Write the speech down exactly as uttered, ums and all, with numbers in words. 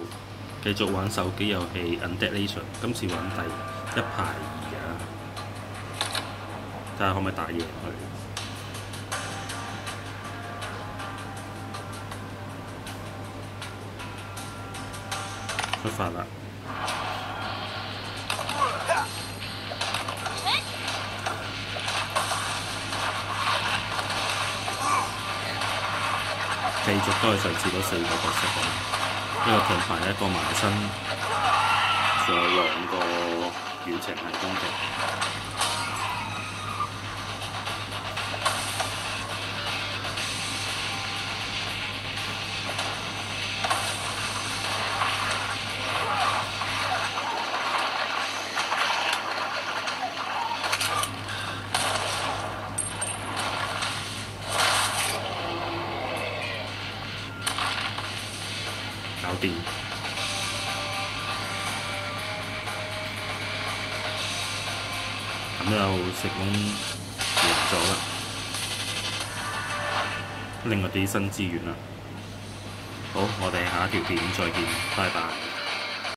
繼續玩手機遊戲 Undead Nation， 今次玩第一排二啊，睇下可唔可以打贏佢。出發啦！繼續都係上次嗰四個角色啦，一個盾牌，一個埋身，仲有兩個遠程係攻擊。搞掂，咁就成功贏咗啦，另外啲新資源啦。好，我哋下一條片再見，拜拜。